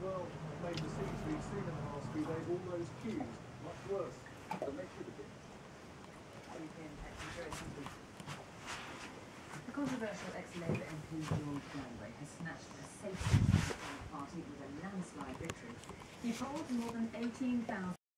well, made the scenes we've seen in the last few days, all those queues, much worse than they should have been. The controversial ex-Labour MP George Galloway has snatched a safe seat in the party with a landslide victory. He polled more than 18,000